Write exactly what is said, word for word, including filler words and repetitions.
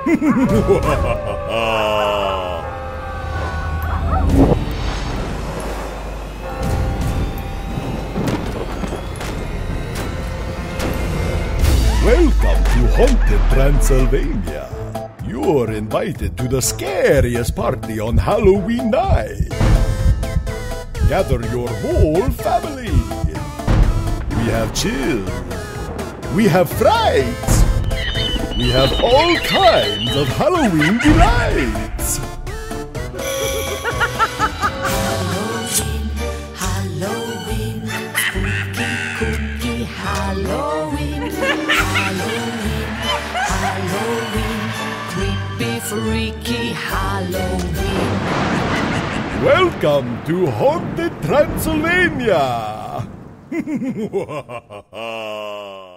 Welcome to haunted Transylvania. You're invited to the scariest party on Halloween night. Gather your whole family. We have chills. We have frights. We have all kinds of Halloween delights. Halloween, Halloween, spooky, cookie, Halloween, Halloween, Halloween, creepy, freaky, Halloween. Welcome to haunted Transylvania.